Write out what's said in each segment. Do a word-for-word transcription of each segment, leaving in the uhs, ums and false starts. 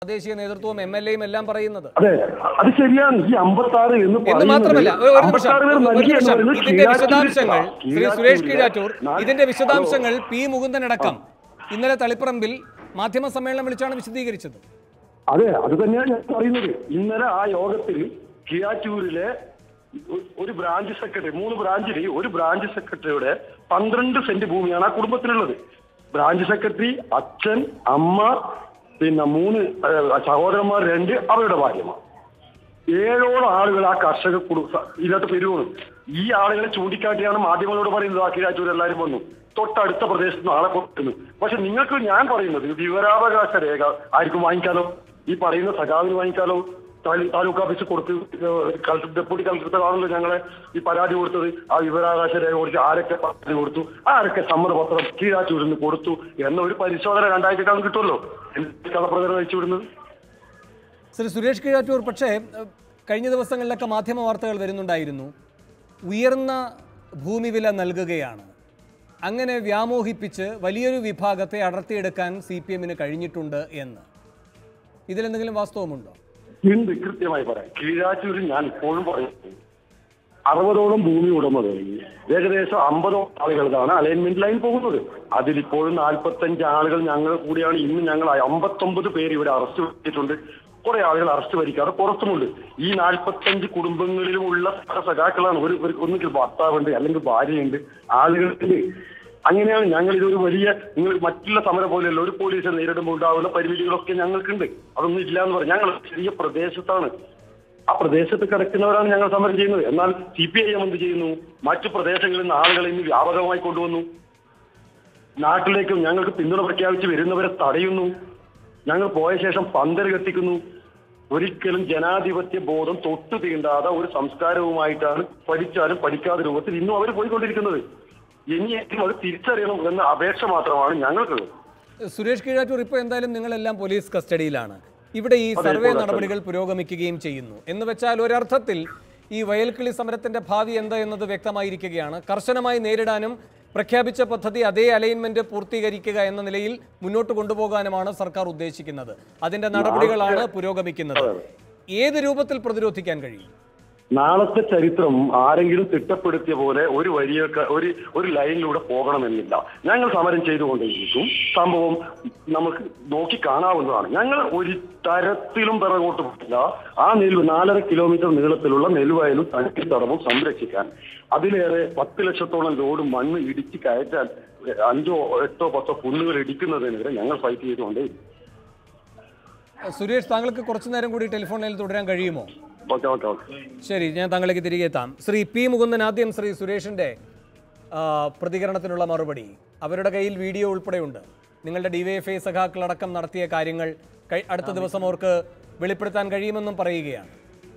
പ്രാദേശിക നേതൃത്വവും M L എയും എല്ലാം പറയുന്നത്. അതെ, അത് ശരിയാണ്. ഈ അമ്പത്താറ് എന്ന് മാത്രമല്ല, ഇതിന്റെ വിശദാംശങ്ങൾ ശ്രീ സുരേഷ് കീഴാറ്റൂർ, ഇതിന്റെ വിശദാംശങ്ങൾ പി മുകുന്ദൻ അടക്കം ഇന്നലെ തളിപ്പറമ്പിൽ മാധ്യമ സമ്മേളനം വിളിച്ചാണ് വിശദീകരിച്ചത്. അതെ, അത് തന്നെയാണ് ഞാൻ പറയുന്നത്. ഇന്നലെ ആ യോഗത്തിൽ കീഴാറ്റൂരിലെ ഒരു ബ്രാഞ്ച് സെക്രട്ടറി, മൂന്ന് ബ്രാഞ്ചിൽ ഒരു ബ്രാഞ്ച് സെക്രട്ടറിയുടെ പന്ത്രണ്ട് സെന്റ് ഭൂമിയാണ് ആ കുടുംബത്തിനുള്ളത്. ബ്രാഞ്ച് സെക്രട്ടറി, അച്ഛൻ, അമ്മ, പിന്നെ മൂന്ന് സഹോദരന്മാർ, രണ്ട് അവരുടെ ഭാര്യമാർ, ഏഴോളം ആളുകൾ ആ കർഷക കുടുംബ ഇതിനകത്ത് പെരുവണം. ഈ ആളുകളെ ചൂണ്ടിക്കാട്ടിയാണ് മാധ്യമങ്ങളോട് പറയുന്നത് ആ കീഴാറ്റൂർ എല്ലാവരും വന്നു, തൊട്ടടുത്ത പ്രദേശത്ത് നാളെ കൊണ്ടുവരുന്നു. പക്ഷെ നിങ്ങൾക്ക് ഞാൻ പറയുന്നത് വിവരാവകാശ രേഖ ആർക്കും വാങ്ങിക്കാലോ, ഈ പറയുന്ന സഖാവിന് വാങ്ങിക്കാലോ. താലൂക്ക് ഓഫീസ് കൊടുത്ത് കളക്ടർ ഡെപ്യൂട്ടി കളക്ടർ ആണല്ലോ ഞങ്ങളെ ഈ പരാതി കൊടുത്തത്. ആ വിവരാവകാശ രേഖ കൊടുത്ത് ആരൊക്കെ പരാതി കൊടുത്തു, ആരൊക്കെ സമ്മതപത്രം കീഴാറ്റൂരിൽ നിന്ന് കൊടുത്തു എന്ന ഒരു പരിശോധന രണ്ടായിരത്തി കാലം കിട്ടുമല്ലോ. കള്ളപ്രചരണം അയച്ചു വിടുന്നത് ശ്രീ സുരേഷ് കീഴാറ്റൂർ. പക്ഷേ കഴിഞ്ഞ ദിവസങ്ങളിലൊക്കെ മാധ്യമ വാർത്തകൾ വരുന്നുണ്ടായിരുന്നു, ഉയർന്ന ഭൂമി വില നൽകുകയാണ്, അങ്ങനെ വ്യാമോഹിപ്പിച്ച് വലിയൊരു വിഭാഗത്തെ അടർത്തിയെടുക്കാൻ സി പി എമ്മിന് കഴിഞ്ഞിട്ടുണ്ട് എന്ന്. ഇതിലെന്തെങ്കിലും വാസ്തവമുണ്ടോ? ഉണ്ട്, കൃത്യമായി പറയാം. കീഴാറ്റൂരിൽ ഞാൻ ഇപ്പോഴും പറയുന്നത് അറുപതോളം ഭൂമി ഉടമകൾ, ഏകദേശം അമ്പതോളം ആളുകളാണ് അലൈൻമെന്റ് ലൈൻ പോകുന്നത്. അതിലിപ്പോഴും നാൽപ്പത്തഞ്ച് ആളുകൾ ഞങ്ങൾ കൂടിയാണ്. ഇന്ന് ഞങ്ങൾ അമ്പത്തൊമ്പത് പേര് ഇവിടെ അറസ്റ്റ് ചെയ്തിട്ടുണ്ട്. കുറെ ആളുകൾ അറസ്റ്റ് വരിക്കാറ് പുറത്തുമുണ്ട്. ഈ നാൽപ്പത്തഞ്ച് കുടുംബങ്ങളിലുമുള്ള സഖാക്കളാണ്. ഒരു ഒന്നുകിൽ ഭർത്താവുണ്ട്, അല്ലെങ്കിൽ ഭാര്യയുണ്ട്, ആളുകളുണ്ട്. അങ്ങനെയാണ് ഞങ്ങൾ ഇതൊരു വലിയ, നിങ്ങൾ മറ്റുള്ള സമരം പോലെയല്ല, ഒരു പോലീസിനെ നേരിടുമ്പോൾ ഉണ്ടാവുന്ന പരിമിതികളൊക്കെ ഞങ്ങൾക്കുണ്ട്. അതൊന്നും ഇല്ല എന്ന് പറയും. ഞങ്ങൾ ചെറിയ പ്രദേശത്താണ്, ആ പ്രദേശത്ത് കിടക്കുന്നവരാണ് ഞങ്ങൾ സമരം ചെയ്യുന്നത്. എന്നാൽ സി പി ഐ എം എന്ത് ചെയ്യുന്നു? മറ്റു പ്രദേശങ്ങളിൽ നിന്ന് ആളുകളെ ഇന്ന് വ്യാപകമായി കൊണ്ടുവന്നു. നാട്ടിലേക്കും ഞങ്ങൾക്ക് പിന്തുണ പ്രഖ്യാപിച്ച് വരുന്നവരെ തടയുന്നു. ഞങ്ങൾ പോയ ശേഷം പന്തൽ കത്തിക്കുന്നു. ഒരിക്കലും ജനാധിപത്യ ബോധം തൊട്ടു തീണ്ടാതെ ഒരു സംസ്കാരവുമായിട്ടാണ് പഠിച്ചാലും പഠിക്കാത്ത രൂപത്തിൽ ഇന്നും അവർ പോയിക്കൊണ്ടിരിക്കുന്നത്. ഇനിയെങ്കിലും അത് തിരിച്ചറിയണം എന്ന അപേക്ഷ മാത്രമാണ് ഞങ്ങൾക്കുള്ളത്. സുരേഷ് കീഴാറ്റൂർ, ഇപ്പോൾ എന്തായാലും നിങ്ങളെല്ലാം പോലീസ് കസ്റ്റഡിയിലാണ്. ഇവിടെ ഈ സർവേ നടപടികൾ പുരോഗമിക്കുകയും ചെയ്യുന്നു എന്ന് വെച്ചാൽ ഒരർത്ഥത്തിൽ ഈ വയൽക്കിളി സമരത്തിന്റെ ഭാവി എന്താ എന്നത് വ്യക്തമായിരിക്കുകയാണ്. കർശനമായി നേരിടാനും പ്രഖ്യാപിച്ച പദ്ധതി അതേ അലൈൻമെന്റ് പൂർത്തീകരിക്കുക എന്ന നിലയിൽ മുന്നോട്ട് കൊണ്ടുപോകാനുമാണ് സർക്കാർ ഉദ്ദേശിക്കുന്നത്. അതിന്റെ നടപടികളാണ് പുരോഗമിക്കുന്നത്. ഏത് രൂപത്തിൽ പ്രതിരോധിക്കാൻ കഴിയും? നാളത്തെ ചരിത്രം ആരെങ്കിലും തിട്ടപ്പെടുത്തിയ പോലെ ഒരു വഴിയൊക്കെ ഒരു ഒരു ലൈനിലൂടെ പോകണമെന്നില്ല. ഞങ്ങൾ സമരം ചെയ്തുകൊണ്ടേയിരിക്കും. സംഭവം നമുക്ക് നോക്കി കാണാവുന്നതാണ്. ഞങ്ങൾ ഒരു തരത്തിലും പിറകോട്ട് പോയില്ല. ആ നെൽ നാലര കിലോമീറ്റർ നീളത്തിലുള്ള നെൽവയലും തണ്ണീർത്തടവും സംരക്ഷിക്കാൻ, അതിലേറെ പത്ത് ലക്ഷത്തോളം ലോഡ് മണ്ണ് ഇടിച്ച് കയറ്റാൻ, അഞ്ചോ എട്ടോ പത്തോ കുന്നുകൾ ഇടിക്കുന്നതിനെതിരെ ഞങ്ങൾ ഫൈറ്റ് ചെയ്തുകൊണ്ടേയിരിക്കും. സുരേഷ്, താങ്കൾക്ക് കുറച്ചു നേരം കൂടി ടെലിഫോണിൽ തുടരാൻ കഴിയുമോ? ശരി, ഞാൻ താങ്കളേക്ക് തിരികെ എത്താം. ശ്രീ പി മുകുന്ദൻ, ആദ്യം ശ്രീ സുരേഷിന്റെ പ്രതികരണത്തിനുള്ള മറുപടി. അവരുടെ കയ്യിൽ വീഡിയോ ഉൾപ്പെടെയുണ്ട്. നിങ്ങളുടെ ഡിവൈഎഫ്ഐ സഖാക്കളടക്കം നടത്തിയ കാര്യങ്ങൾ അടുത്ത ദിവസം അവർക്ക് വെളിപ്പെടുത്താൻ കഴിയുമെന്നും പറയുകയാണ്.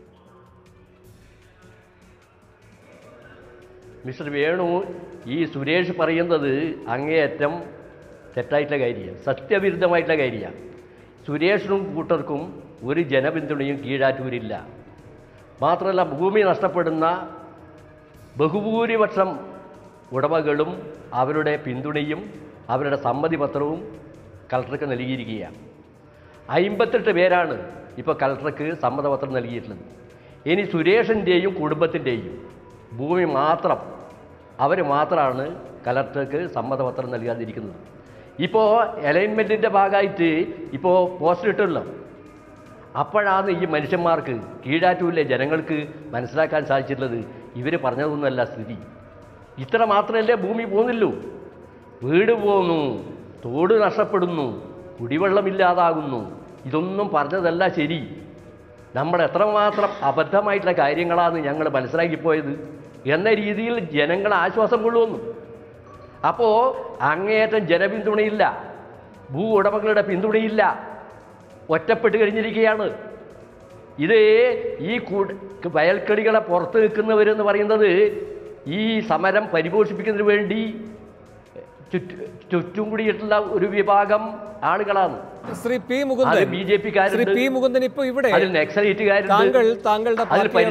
മിസ്റ്റർ വേണു, ഈ സുരേഷ് പറയുന്നത് അങ്ങേയറ്റം തെറ്റായിട്ടുള്ള കാര്യമാണ്, സത്യവിരുദ്ധമായിട്ടുള്ള കാര്യമാണ്. സുരേഷിനും കൂട്ടർക്കും ഒരു ജനപിന്തുണയും കീഴാറ്റൂരില്ല. മാത്രമല്ല, ഭൂമി നഷ്ടപ്പെടുന്ന ബഹുഭൂരിപക്ഷം ഉടമകളും അവരുടെ പിന്തുണയും അവരുടെ സമ്മതിപത്രവും കളക്ടർക്ക് നൽകിയിരിക്കുകയാണ്. അമ്പത്തെട്ട് പേരാണ് ഇപ്പോൾ കളക്ടർക്ക് സമ്മതപത്രം നൽകിയിട്ടുള്ളത്. ഇനി സുരേഷിൻ്റെയും കുടുംബത്തിൻ്റെയും ഭൂമി മാത്രം, അവർ മാത്രമാണ് കളക്ടർക്ക് സമ്മതപത്രം നൽകാതിരിക്കുന്നത്. ഇപ്പോൾ അലൈൻമെൻറ്റിൻ്റെ ഭാഗമായിട്ട് ഇപ്പോൾ പോസ്റ്റ് ഇട്ടുള്ളൂ. അപ്പോഴാണ് ഈ മനുഷ്യന്മാർക്ക്, കീഴാറ്റൂരിലെ ജനങ്ങൾക്ക് മനസ്സിലാക്കാൻ സാധിച്ചിട്ടുള്ളത് ഇവർ പറഞ്ഞതൊന്നുമല്ല സ്ഥിതി. ഇത്ര മാത്രമല്ലേ ഭൂമി പോകുന്നില്ലൂ, വീട് പോകുന്നു, തോട് നഷ്ടപ്പെടുന്നു, കുടിവെള്ളമില്ലാതാകുന്നു. ഇതൊന്നും പറഞ്ഞതല്ല ശരി. നമ്മൾ എത്രമാത്രം അബദ്ധമായിട്ടുള്ള കാര്യങ്ങളാണ് ഞങ്ങൾ മനസ്സിലാക്കിപ്പോയത് എന്ന രീതിയിൽ ജനങ്ങൾ ആശ്വാസം കൊള്ളുന്നു. അപ്പോൾ അങ്ങേയറ്റം ജനപിന്തുണയില്ല, ഭൂ ഉടമകളുടെ പിന്തുണയില്ല, ഒറ്റപ്പെട്ട് കഴിഞ്ഞിരിക്കുകയാണ്. ഇത് ഈ വയൽക്കിളികളെ പുറത്ത് നിൽക്കുന്നവരെന്ന് പറയുന്നത് ഈ സമരം പരിപോഷിപ്പിക്കുന്നതിന് വേണ്ടി ചുറ്റും കൂടിയിട്ടുള്ള ഒരു വിഭാഗം ആളുകളാണ്. Shri P Mukundan, B J പിക്കാരുണ്ട്, ഇപ്പൊ ഇവിടെ താങ്കൾ താങ്കളുടെ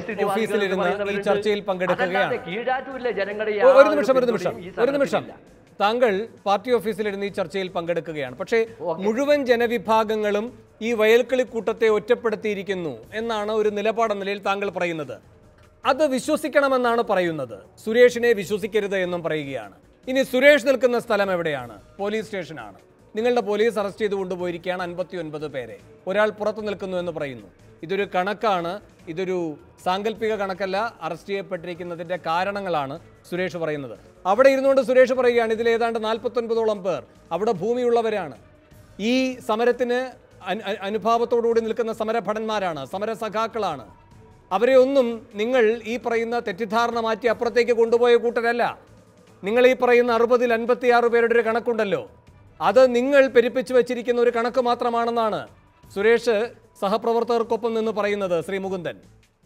ഓഫീസിലിരുന്ന് ഈ ചർച്ചയിൽ പങ്കെടുക്കുകയാണ്. കീഴാറ്റൂരിലെ ജനങ്ങളെ ഒരു നിമിഷം ഒരു നിമിഷം ഒരു നിമിഷം താങ്കൾ പാർട്ടി ഓഫീസിലിരുന്ന് ഈ ചർച്ചയിൽ പങ്കെടുക്കുകയാണ്. പക്ഷേ മുഴുവൻ ജനവിഭാഗങ്ങളും ഈ വയൽക്കിളി കൂട്ടത്തെ ഒറ്റപ്പെടുത്തിയിരിക്കുന്നു എന്നാണ് ഒരു നിലപാടെന്ന നിലയിൽ താങ്കൾ പറയുന്നത്. അത് വിശ്വസിക്കണമെന്നാണ് പറയുന്നത്. സുരേഷിനെ വിശ്വസിക്കരുത് എന്നും പറയുകയാണ്. ഇനി സുരേഷ് നിൽക്കുന്ന സ്ഥലം എവിടെയാണ്? പോലീസ് സ്റ്റേഷനാണ്. നിങ്ങളുടെ പോലീസ് അറസ്റ്റ് ചെയ്ത് കൊണ്ടുപോയിരിക്കുകയാണ് അൻപത്തി ഒൻപത് പേരെ. ഒരാൾ പുറത്തു നിൽക്കുന്നു എന്ന് പറയുന്നു. ഇതൊരു കണക്കാണ്, ഇതൊരു സാങ്കല്പിക കണക്കല്ല. അറസ്റ്റ് ചെയ്യപ്പെട്ടിരിക്കുന്നതിൻ്റെ കാരണങ്ങളാണ് സുരേഷ് പറയുന്നത്. അവിടെ ഇരുന്നുകൊണ്ട് സുരേഷ് പറയുകയാണ് ഇതിൽ ഏതാണ്ട് നാൽപ്പത്തൊൻപതോളം പേർ അവിടെ ഭൂമിയുള്ളവരാണ്. ഈ സമരത്തിന് അനുഭാവത്തോടുകൂടി നിൽക്കുന്ന സമരഭടന്മാരാണ്, സമര സഖാക്കളാണ്. അവരെ ഒന്നും നിങ്ങൾ ഈ പറയുന്ന തെറ്റിദ്ധാരണ മാറ്റി അപ്പുറത്തേക്ക് കൊണ്ടുപോയ കൂട്ടരല്ല. നിങ്ങൾ ഈ പറയുന്ന അറുപതിൽ അൻപത്തിയാറ് പേരുടെ ഒരു കണക്കുണ്ടല്ലോ, അത് നിങ്ങൾ പെരുപ്പിച്ചു വച്ചിരിക്കുന്ന ഒരു കണക്ക് മാത്രമാണെന്നാണ് സുരേഷ് സഹപ്രവർത്തകർക്കൊപ്പം നിന്ന് പറയുന്നത്. ശ്രീ മുകുന്ദൻ,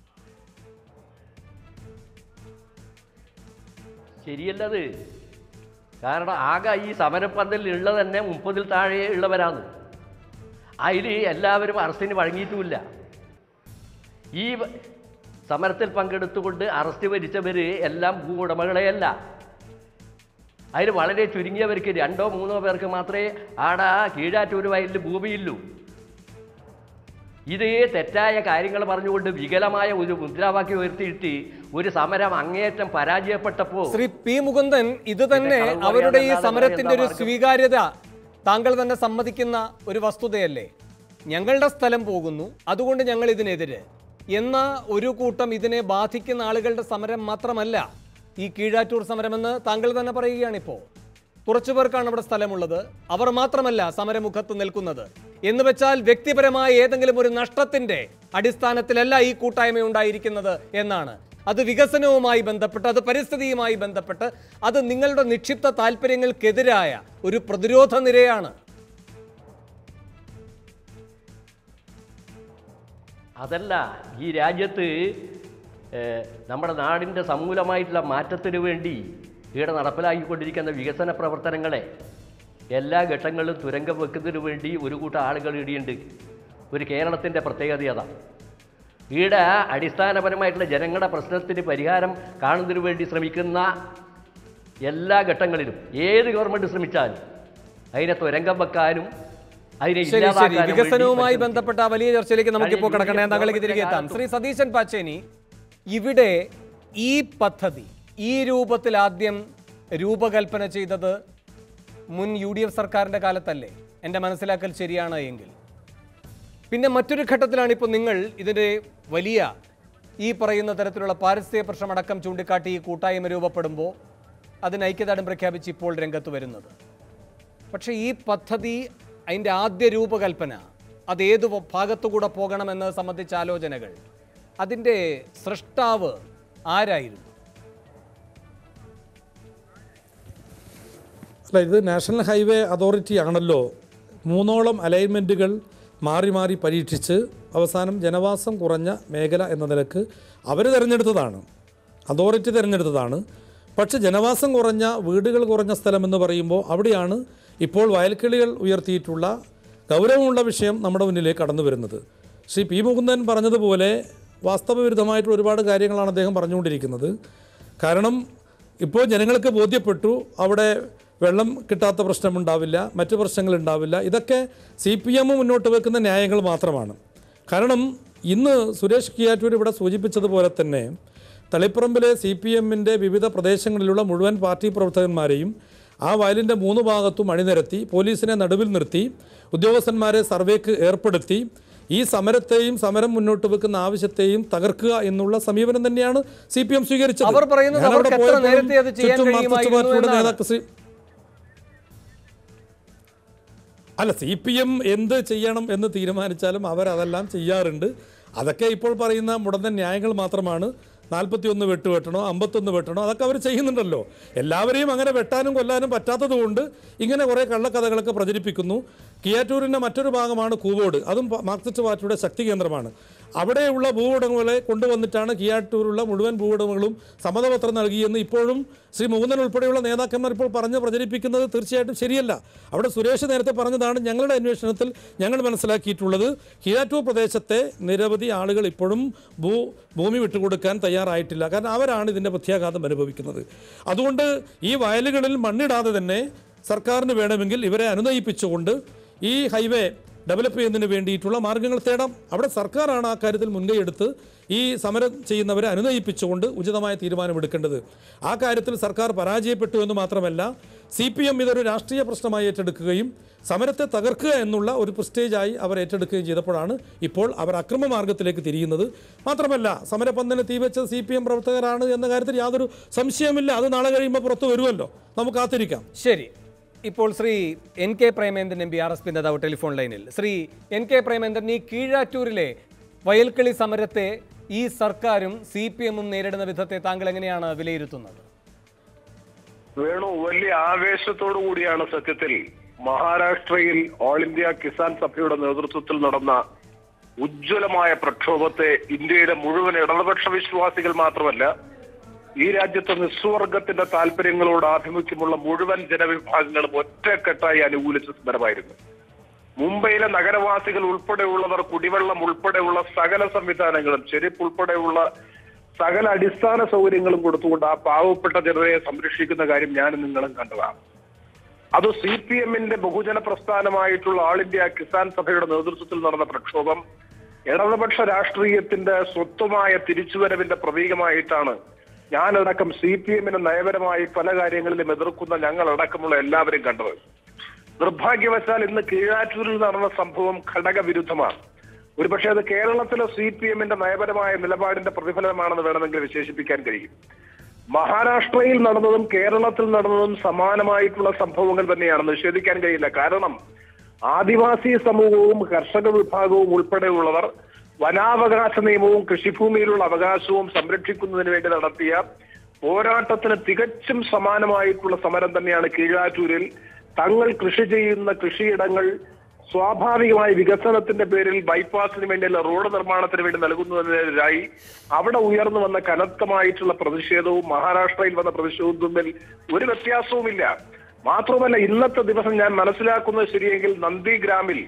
ശരിയല്ലത്. കാരണം ആകെ ഈ സമരപ്പന്തലിൽ ഉള്ളത് തന്നെ മുപ്പതിൽ താഴെ ഉള്ളവരാണ്. അതിൽ എല്ലാവരും അറസ്റ്റിന് വഴങ്ങിയിട്ടുമില്ല. ഈ സമരത്തിൽ പങ്കെടുത്തുകൊണ്ട് അറസ്റ്റ് വരിച്ചവർ എല്ലാം ഭൂ ഉടമകളെയല്ല. അതിൽ വളരെ ചുരുങ്ങിയവർക്ക് രണ്ടോ മൂന്നോ പേർക്ക് മാത്രമേ ആടെ കീഴാറ്റൂർ വയലിൽ ഭൂമിയില്ലൂ. ഇത് തെറ്റായ കാര്യങ്ങൾ പറഞ്ഞുകൊണ്ട് വികലമായ ഒരു മുദ്രാവാക്യം ഉയർത്തിയിട്ട് ഒരു സമരം അങ്ങേയറ്റം പരാജയപ്പെട്ടപ്പോൾ ശ്രീ പി മുകുന്ദൻ, ഇത് തന്നെ അവരുടെ ഈ സമരത്തിന്റെ ഒരു സ്വീകാര്യത താങ്കൾ തന്നെ സമ്മതിക്കുന്ന ഒരു വസ്തുതയല്ലേ? ഞങ്ങളുടെ സ്ഥലം പോകുന്നു, അതുകൊണ്ട് ഞങ്ങൾ ഇതിനെതിരെ എന്ന ഒരു കൂട്ടം ഇതിനെ ബാധിക്കുന്ന ആളുകളുടെ സമരം മാത്രമല്ല ഈ കീഴാറ്റൂർ സമരമെന്ന് താങ്കൾ തന്നെ പറയുകയാണിപ്പോൾ. കുറച്ചു പേർക്കാണ് അവിടെ സ്ഥലമുള്ളത്, അവർ മാത്രമല്ല സമരമുഖത്ത് നിൽക്കുന്നത് എന്ന് വെച്ചാൽ വ്യക്തിപരമായ ഏതെങ്കിലും ഒരു നഷ്ടത്തിന്റെ അടിസ്ഥാനത്തിലല്ല ഈ കൂട്ടായ്മ ഉണ്ടായിരിക്കുന്നത് എന്നാണ്. അത് വികസനവുമായി ബന്ധപ്പെട്ട്, അത് പരിസ്ഥിതിയുമായി ബന്ധപ്പെട്ട്, അത് നിങ്ങളുടെ നിക്ഷിപ്ത താല്പര്യങ്ങൾക്കെതിരായ ഒരു പ്രതിരോധ നിരയാണ്. അതല്ല, ഈ രാജ്യത്ത് നമ്മുടെ നാടിൻ്റെ സമൂലമായിട്ടുള്ള മാറ്റത്തിന് വേണ്ടി ഇവിടെ നടപ്പിലാക്കിക്കൊണ്ടിരിക്കുന്ന വികസന പ്രവർത്തനങ്ങളെ എല്ലാ ഘട്ടങ്ങളിലും തുരങ്കം വെക്കുന്നതിന് വേണ്ടി ഒരു കൂട്ടം ആളുകൾ ഇടിയുണ്ട്. ഒരു കേരളത്തിൻ്റെ പ്രത്യേകത അതാണ്. ഇവിടെ അടിസ്ഥാനപരമായിട്ടുള്ള ജനങ്ങളുടെ പ്രശ്നത്തിന് പരിഹാരം കാണുന്നതിന് വേണ്ടി ശ്രമിക്കുന്ന എല്ലാ ഘട്ടങ്ങളിലും ഏത് ഗവൺമെൻറ് ശ്രമിച്ചാലും അതിനെ തുരങ്കം വെക്കാനും വികസനവുമായി ബന്ധപ്പെട്ട വലിയ ചർച്ചയിലേക്ക് നമുക്കിപ്പോൾ കിടക്കണേ. താങ്കളിലേക്ക് തിരികെ എത്താം. ശ്രീ സതീശൻ പാച്ചേനി, ഇവിടെ ഈ പദ്ധതി ഈ രൂപത്തിൽ ആദ്യം രൂപകൽപ്പന ചെയ്തത് മുൻ യു ഡി എഫ് സർക്കാരിൻ്റെ കാലത്തല്ലേ? എൻ്റെ മനസ്സിലാക്കൽ ശരിയാണ് എങ്കിൽ. പിന്നെ മറ്റൊരു ഘട്ടത്തിലാണ് ഇപ്പോൾ നിങ്ങൾ ഇതിൻ്റെ വലിയ ഈ പറയുന്ന തരത്തിലുള്ള പാരിസ്ഥിതിക പ്രശ്നമടക്കം ചൂണ്ടിക്കാട്ടി ഈ കൂട്ടായ്മ രൂപപ്പെടുമ്പോൾ അതിന് ഐക്യദാർഢ്യം പ്രഖ്യാപിച്ച് ഇപ്പോൾ രംഗത്ത് വരുന്നത്. പക്ഷേ ഈ പദ്ധതി, അതിൻ്റെ ആദ്യ രൂപകൽപ്പന, അതേതു ഭാഗത്തുകൂടെ പോകണമെന്നത് സംബന്ധിച്ച ആലോചനകൾ, അതിൻ്റെ സൃഷ്ടാവ് ആരായിരുന്നു? അല്ല, ഇത് നാഷണൽ ഹൈവേ അതോറിറ്റി ആണല്ലോ മൂന്നോളം അലൈൻമെൻറ്റുകൾ മാറി മാറി പരീക്ഷിച്ച് അവസാനം ജനവാസം കുറഞ്ഞ മേഖല എന്ന നിലക്ക് അവർ തിരഞ്ഞെടുത്തതാണ്, അതോറിറ്റി തിരഞ്ഞെടുത്തതാണ്. പക്ഷെ ജനവാസം കുറഞ്ഞ, വീടുകൾ കുറഞ്ഞ സ്ഥലമെന്ന് പറയുമ്പോൾ അവിടെയാണ് ഇപ്പോൾ വയൽക്കിളികൾ ഉയർത്തിയിട്ടുള്ള ഗൗരവമുള്ള വിഷയം നമ്മുടെ മുന്നിലേക്ക് കടന്നു വരുന്നത്. ശ്രീ പി മുകുന്ദൻ പറഞ്ഞതുപോലെ വാസ്തവവിരുദ്ധമായിട്ടുള്ള ഒരുപാട് കാര്യങ്ങളാണ് അദ്ദേഹം പറഞ്ഞുകൊണ്ടിരിക്കുന്നത്. കാരണം ഇപ്പോൾ ജനങ്ങൾക്ക് ബോധ്യപ്പെട്ടു അവിടെ വെള്ളം കിട്ടാത്ത പ്രശ്നമുണ്ടാവില്ല, മറ്റു പ്രശ്നങ്ങളുണ്ടാവില്ല. ഇതൊക്കെ സി പി എം മുന്നോട്ട് വെക്കുന്ന ന്യായങ്ങൾ മാത്രമാണ്. കാരണം ഇന്ന് സുരേഷ് കിയാറ്റൂർ ഇവിടെ സൂചിപ്പിച്ചതുപോലെ തന്നെ തളിപ്പറമ്പിലെ സി പി എമ്മിൻ്റെ വിവിധ പ്രദേശങ്ങളിലുള്ള മുഴുവൻ പാർട്ടി പ്രവർത്തകന്മാരെയും ആ വയലിൻ്റെ മൂന്ന് ഭാഗത്തും അണിനിരത്തി പോലീസിനെ നടുവിൽ നിർത്തി ഉദ്യോഗസ്ഥന്മാരെ സർവേക്ക് ഏർപ്പെടുത്തി ഈ സമരത്തെയും സമരം മുന്നോട്ട് വെക്കുന്ന ആവശ്യത്തെയും തകർക്കുക എന്നുള്ള സമീപനം തന്നെയാണ് സി പി എം സ്വീകരിച്ചത്. അല്ല, സി പി എം എന്ത് ചെയ്യണം എന്ന് തീരുമാനിച്ചാലും അവരതെല്ലാം ചെയ്യാറുണ്ട്. അതൊക്കെ ഇപ്പോൾ പറയുന്ന മുടന്തൻ ന്യായങ്ങൾ മാത്രമാണ്. നാൽപ്പത്തി ഒന്ന് വെട്ട് വെട്ടണോ, അമ്പത്തൊന്ന് വെട്ടണോ, അതൊക്കെ അവർ ചെയ്യുന്നുണ്ടല്ലോ. എല്ലാവരെയും അങ്ങനെ വെട്ടാനും കൊല്ലാനും പറ്റാത്തത് കൊണ്ട് ഇങ്ങനെ കുറേ കള്ളക്കഥകളൊക്കെ പ്രചരിപ്പിക്കുന്നു. കിയാറ്റൂരിൻ്റെ മറ്റൊരു ഭാഗമാണ് കൂവോട്, അതും മാർക്സിസ്റ്റ് പാർട്ടിയുടെ ശക്തി കേന്ദ്രമാണ്. അവിടെയുള്ള ഭൂവുടമകളെ കൊണ്ടുവന്നിട്ടാണ് കീഴാറ്റൂരുള്ള മുഴുവൻ ഭൂവുടമകളും സമ്മതപത്രം നൽകിയെന്ന് ഇപ്പോഴും ശ്രീ മുകുന്ദൻ ഉൾപ്പെടെയുള്ള നേതാക്കന്മാർ ഇപ്പോൾ പറഞ്ഞ് പ്രചരിപ്പിക്കുന്നത് തീർച്ചയായിട്ടും ശരിയല്ല. അവിടെ സുരേഷ് നേരത്തെ പറഞ്ഞതാണ് ഞങ്ങളുടെ അന്വേഷണത്തിൽ ഞങ്ങൾ മനസ്സിലാക്കിയിട്ടുള്ളത്. കീഴാറ്റൂർ പ്രദേശത്തെ നിരവധി ആളുകൾ ഇപ്പോഴും ഭൂ ഭൂമി വിട്ടുകൊടുക്കാൻ തയ്യാറായിട്ടില്ല. കാരണം അവരാണ് ഇതിൻ്റെ പ്രത്യാഘാതം അനുഭവിക്കുന്നത്. അതുകൊണ്ട് ഈ വയലുകളിൽ മണ്ണിടാതെ തന്നെ സർക്കാരിന് വേണമെങ്കിൽ ഇവരെ അനുനയിപ്പിച്ചുകൊണ്ട് ഈ ഹൈവേ ഡെവലപ്പ് ചെയ്യുന്നതിന് വേണ്ടിയിട്ടുള്ള മാർഗ്ഗങ്ങൾ തേടാം. അവിടെ സർക്കാരാണ് ആ കാര്യത്തിൽ മുൻകൈയെടുത്ത് ഈ സമരം ചെയ്യുന്നവരെ അനുനയിപ്പിച്ചുകൊണ്ട് ഉചിതമായ തീരുമാനമെടുക്കേണ്ടത്. ആ കാര്യത്തിൽ സർക്കാർ പരാജയപ്പെട്ടു എന്ന് മാത്രമല്ല, സി പി എം ഇതൊരു രാഷ്ട്രീയ പ്രശ്നമായി ഏറ്റെടുക്കുകയും സമരത്തെ തകർക്കുക എന്നുള്ള ഒരു പ്രസ്റ്റേജായി അവർ ഏറ്റെടുക്കുകയും ചെയ്തപ്പോഴാണ് ഇപ്പോൾ അവർ അക്രമ മാർഗത്തിലേക്ക് തിരിയുന്നത്. മാത്രമല്ല, സമരപന്തന് തീവെച്ച സി പി എം പ്രവർത്തകരാണ് എന്ന കാര്യത്തിൽ യാതൊരു സംശയമില്ല. അത് നാളെ കഴിയുമ്പോൾ പുറത്തു വരുമല്ലോ, നമുക്ക് കാത്തിരിക്കാം. ശരി, ഇപ്പോൾ Shri N K Premachandran M P R S P നേതാവ് ടെലിഫോൺ ലൈനിൽ. ശ്രീ എൻ കെ പ്രേമേന്ദ്രൻ, ഈ കീഴാറ്റൂരിലെ വയൽക്കിളി സമരത്തെ ഈ സർക്കാരും സി പി എമ്മും നേരിടുന്ന വിധത്തെ താങ്കൾ എങ്ങനെയാണ് വിലയിരുത്തുന്നത്? വേണു, വലിയ ആവേശത്തോടു കൂടിയാണ് സത്യത്തിൽ മഹാരാഷ്ട്രയിൽ ഓൾ ഇന്ത്യ കിസാൻ സഭയുടെ നേതൃത്വത്തിൽ നടന്ന ഉജ്ജ്വലമായ പ്രക്ഷോഭത്തെ ഇന്ത്യയിലെ മുഴുവൻ ഇടതുപക്ഷ വിശ്വാസികൾ മാത്രമല്ല, ഈ രാജ്യത്തെ നിസ്വർഗത്തിന്റെ താല്പര്യങ്ങളോട് ആഭിമുഖ്യമുള്ള മുഴുവൻ ജനവിഭാഗങ്ങളും ഒറ്റക്കെട്ടായി അനുകൂലിച്ച സമരമായിരുന്നു. മുംബൈയിലെ നഗരവാസികൾ ഉൾപ്പെടെയുള്ളവർ കുടിവെള്ളം ഉൾപ്പെടെയുള്ള സകല സംവിധാനങ്ങളും, ചെരുപ്പ് ഉൾപ്പെടെയുള്ള സകല അടിസ്ഥാന സൗകര്യങ്ങളും കൊടുത്തുകൊണ്ട് ആ പാവപ്പെട്ട ജനതയെ സംരക്ഷിക്കുന്ന കാര്യം ഞാനും നിങ്ങളും കണ്ടതാണ്. അത് സി പി എമ്മിന്റെ ബഹുജന പ്രസ്ഥാനമായിട്ടുള്ള ആൾ ഇന്ത്യ കിസാൻ സഭയുടെ നേതൃത്വത്തിൽ നടന്ന പ്രക്ഷോഭം ഇടതുപക്ഷ രാഷ്ട്രീയത്തിന്റെ സ്വത്വമായ തിരിച്ചുവരവിന്റെ പ്രതീകമായിട്ടാണ് ഞാനടക്കം സി പി എമ്മിന് നയപരമായി പല കാര്യങ്ങളിലും എതിർക്കുന്ന ഞങ്ങളടക്കമുള്ള എല്ലാവരും കണ്ടത്. നിർഭാഗ്യവശാൽ ഇന്ന് കീഴാറ്റൂരിൽ നടന്ന സംഭവം ഘടകവിരുദ്ധമാണ്. ഒരുപക്ഷെ അത് കേരളത്തിലെ സി പി എമ്മിന്റെ നയപരമായ നിലപാടിന്റെ പ്രതിഫലനമാണെന്ന് വേണമെങ്കിൽ വിശേഷിപ്പിക്കാൻ കഴിയും. മഹാരാഷ്ട്രയിൽ നടന്നതും കേരളത്തിൽ നടന്നതും സമാനമായിട്ടുള്ള സംഭവങ്ങൾ തന്നെയാണ്, നിഷേധിക്കാൻ കഴിയില്ല. കാരണം ആദിവാസി സമൂഹവും കർഷക വിഭാഗവും ഉൾപ്പെടെയുള്ളവർ വനാവകാശ നിയമവും കൃഷിഭൂമിയിലുള്ള അവകാശവും സംരക്ഷിക്കുന്നതിന് വേണ്ടി നടത്തിയ പോരാട്ടത്തിന് തികച്ചും സമാനമായിട്ടുള്ള സമരം തന്നെയാണ് കീഴാറ്റൂരിൽ തങ്ങൾ കൃഷി ചെയ്യുന്ന കൃഷിയിടങ്ങൾ സ്വാഭാവികമായ വികസനത്തിന്റെ പേരിൽ ബൈപ്പാസിന് വേണ്ടിയുള്ള റോഡ് നിർമ്മാണത്തിന് വേണ്ടി നൽകുന്നതിനെതിരായി അവിടെ ഉയർന്നു വന്ന കനത്തമായിട്ടുള്ള പ്രതിഷേധവും മഹാരാഷ്ട്രയിൽ വന്ന പ്രതിഷേധവും തമ്മിൽ ഒരു വ്യത്യാസവുമില്ല. മാത്രമല്ല, ഇന്നത്തെ ദിവസം ഞാൻ മനസ്സിലാക്കുന്നത് ശരിയെങ്കിൽ നന്ദിഗ്രാമിൽ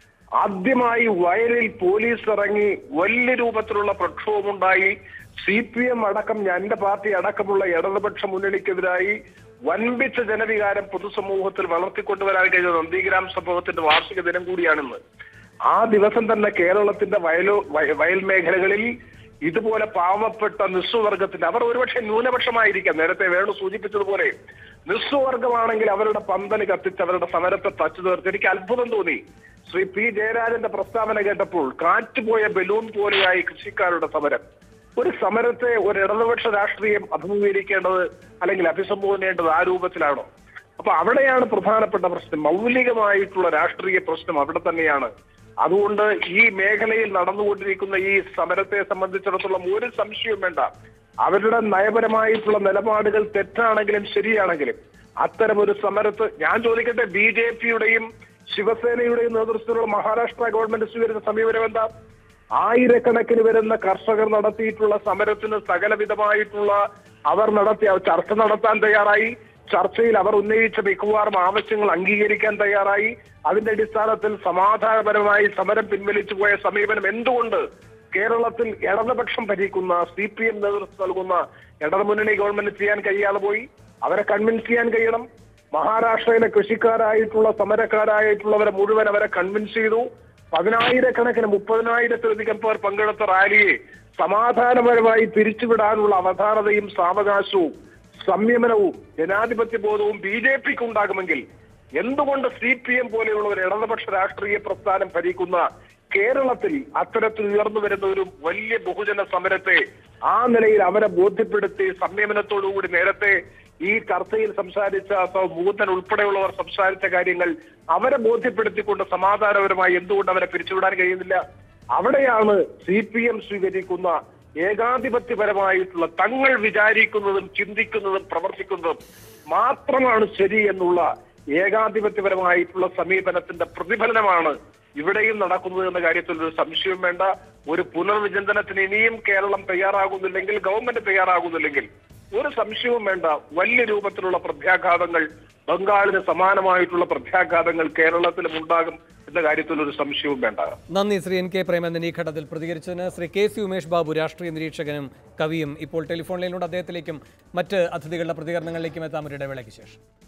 ആദ്യമായി വയലിൽ പോലീസ് ഇറങ്ങി വലിയ രൂപത്തിലുള്ള പ്രക്ഷോഭമുണ്ടായി. സി പി എം അടക്കം എന്റെ പാർട്ടി അടക്കമുള്ള ഇടതുപക്ഷ മുന്നണിക്കെതിരായി വൻപിച്ച ജനവികാരം പൊതുസമൂഹത്തിൽ വളർത്തിക്കൊണ്ടുവരാൻ കഴിഞ്ഞ നന്ദിഗ്രാം സംഭവത്തിന്റെ വാർഷിക ദിനം കൂടിയാണിന്ന്. ആ ദിവസം തന്നെ കേരളത്തിന്റെ വയലോ വയൽ മേഖലകളിൽ ഇതുപോലെ പാവപ്പെട്ട നിസ്സുവർഗത്തിന്റെ, അവർ ഒരുപക്ഷെ ന്യൂനപക്ഷമായിരിക്കാം, നേരത്തെ വേണു സൂചിപ്പിച്ചതുപോലെ നിസ്സുവർഗമാണെങ്കിൽ അവരുടെ പന്തല് കത്തിച്ച് അവരുടെ സമരത്തെ തച്ചു തീർത്ത് എനിക്ക് അത്ഭുതം തോന്നി. ശ്രീ പി ജയരാജന്റെ പ്രസ്താവന കേട്ടപ്പോൾ കാറ്റുപോയ ബലൂൺ പോലെയായി കൃഷിക്കാരുടെ സമരം. ഒരു സമരത്തെ ഒരു ഇടതുപക്ഷ രാഷ്ട്രീയം അഭിമുഖീകരിക്കേണ്ടത് അല്ലെങ്കിൽ അഭിസംബോധന ചെയ്യേണ്ടത് ആ രൂപത്തിലാണോ? അപ്പൊ അവിടെയാണ് പ്രധാനപ്പെട്ട പ്രശ്നം. മൗലികമായിട്ടുള്ള രാഷ്ട്രീയ പ്രശ്നം അവിടെ തന്നെയാണ്. അതുകൊണ്ട് ഈ മേഖലയിൽ നടന്നുകൊണ്ടിരിക്കുന്ന ഈ സമരത്തെ സംബന്ധിച്ചിടത്തോളം ഒരു സംശയവും വേണ്ട. അവരുടെ നയപരമായിട്ടുള്ള നിലപാടുകൾ തെറ്റാണെങ്കിലും ശരിയാണെങ്കിലും അത്തരം ഒരു സമരത്ത് ഞാൻ ചോദിക്കട്ടെ, ബി ജെ പിയുടെയും ശിവസേനയുടെയും നേതൃത്വത്തിലുള്ള മഹാരാഷ്ട്ര ഗവൺമെന്റ് സ്വീകരിച്ച സമീപനം എന്താ? ആയിരക്കണക്കിന് വരുന്ന കർഷകർ നടത്തിയിട്ടുള്ള സമരത്തിന് സകലവിധമായിട്ടുള്ള അവർ നടത്തിയ ചർച്ച നടത്താൻ തയ്യാറായി. ചർച്ചയിൽ അവർ ഉന്നയിച്ച മിക്കവാറും ആവശ്യങ്ങൾ അംഗീകരിക്കാൻ തയ്യാറായി. അതിന്റെ അടിസ്ഥാനത്തിൽ സമാധാനപരമായി സമരം പിൻവലിച്ചു പോയ സമീപനം എന്തുകൊണ്ട് കേരളത്തിൽ ഇടതുപക്ഷം ഭരിക്കുന്ന സി പി എം നേതൃത്വം നൽകുന്ന ഇടതുമുന്നണി ഗവൺമെന്റ് ചെയ്യാൻ കഴിയാതെ പോയി? അവരെ കൺവിൻസ് ചെയ്യാൻ കഴിയണം. മഹാരാഷ്ട്രയിലെ കൃഷിക്കാരായിട്ടുള്ള സമരക്കാരായിട്ടുള്ളവരെ മുഴുവൻ അവരെ കൺവിൻസ് ചെയ്തു. പതിനായിരക്കണക്കിന് മുപ്പതിനായിരത്തിലധികം പേർ പങ്കെടുത്ത റാലിയെ സമാധാനപരമായി പിരിച്ചുവിടാനുള്ള അവധാനതയും സാവകാശവും സംയമനവും ജനാധിപത്യ ബോധവും ബി ജെ പിക്ക് ഉണ്ടാകുമെങ്കിൽ എന്തുകൊണ്ട് സി പി എം പോലെയുള്ള ഒരു ഇടതുപക്ഷ രാഷ്ട്രീയ പ്രസ്ഥാനം ഭരിക്കുന്ന കേരളത്തിൽ അത്തരത്തിൽ ഉയർന്നു വരുന്ന ഒരു വലിയ ബഹുജന സമരത്തെ ആ നിലയിൽ അവരെ ബോധ്യപ്പെടുത്തി സംയമനത്തോടുകൂടി നേരത്തെ ഈ ചർച്ചയിൽ സംസാരിച്ച മുകുന്ദൻ ഉൾപ്പെടെയുള്ളവർ സംസാരിച്ച കാര്യങ്ങൾ അവരെ ബോധ്യപ്പെടുത്തിക്കൊണ്ട് സമാധാനപരമായി എന്തുകൊണ്ട് അവരെ പിരിച്ചുവിടാൻ കഴിയുന്നില്ല? അവിടെയാണ് സി പി എം സ്വീകരിക്കുന്ന ഏകാധിപത്യപരമായിട്ടുള്ള തങ്ങൾ വിചാരിക്കുന്നതും ചിന്തിക്കുന്നതും പ്രവർത്തിക്കുന്നതും മാത്രമാണ് ശരി എന്നുള്ള ഏകാധിപത്യപരമായിട്ടുള്ള സമീപനത്തിന്റെ പ്രതിഫലനമാണ് ഇവിടെയും നടക്കുന്നത് എന്ന കാര്യത്തിൽ ഒരു സംശയവും വേണ്ട. ഒരു പുനർവിചിന്തനത്തിന് ഇനിയും കേരളം തയ്യാറാകുന്നില്ലെങ്കിൽ, ഗവൺമെന്റ് തയ്യാറാകുന്നില്ലെങ്കിൽ ഒരു സംശയവും വേണ്ട, വലിയ രൂപത്തിലുള്ള പ്രത്യാഘാതങ്ങൾ, ബംഗാളിന് സമാനമായിട്ടുള്ള പ്രത്യാഘാതങ്ങൾ കേരളത്തിലും ഉണ്ടാകും എന്ന കാര്യത്തിൽ ഒരു സംശയവും വേണ്ട. നന്ദി ശ്രീ എൻ കെ പ്രേമചന്ദ്രൻ ഈ ഘട്ടത്തിൽ പ്രതികരിച്ചതിന്. ശ്രീ കെ സി ഉമേഷ് ബാബു, രാഷ്ട്രീയ നിരീക്ഷകനും കവിയും, ഇപ്പോൾ ടെലിഫോൺ ലൈനിലൂടെ അദ്ദേഹത്തിലേക്കും മറ്റ് അതിഥികളുടെ പ്രതികരണങ്ങളിലേക്കും എത്താം ഒരു ഇടവേളയ്ക്ക് ശേഷം.